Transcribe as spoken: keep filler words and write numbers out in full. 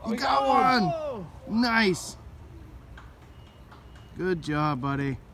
Oh, You got one! Whoa. Nice! Good job, buddy.